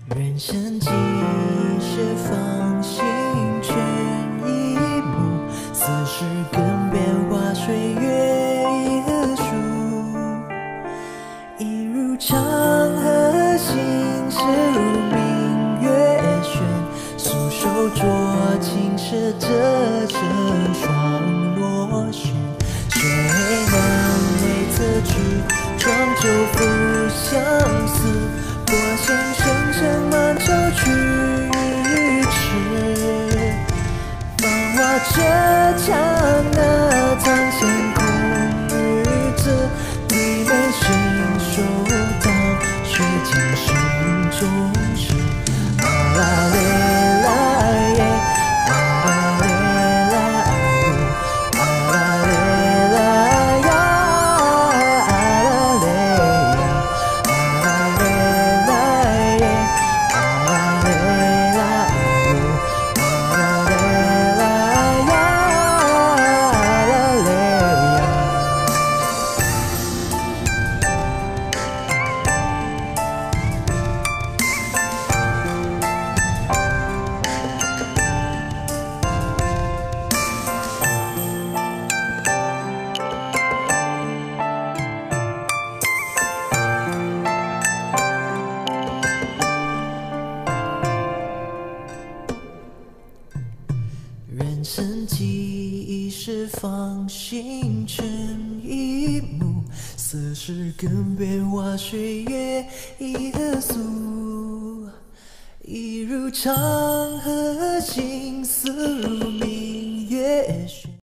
人生几十方星辰一幕，似是更变化，岁月一何数？一如长河行驶如明月轩，素手捉青蛇折成双螺旋。谁能为此去壮酒负相思？过线生生满愁去迟，芳华却将那苍线空与子，你们信手当雪尽心中事。啊啦咧啦耶，啊啦咧啦呜，啊啦咧啦呀，啊啦咧呀，啊啦咧啦耶，啊啦咧啦呜，啊啦咧啦呀，啊啦咧呀。人生几十方星辰一幕，似是更变化，岁月一何速？一如长河行似如明月轩。